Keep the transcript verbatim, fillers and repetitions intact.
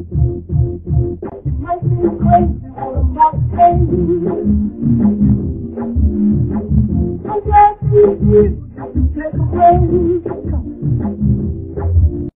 might be crazy or it might change. I'm glad to see you. You take a break.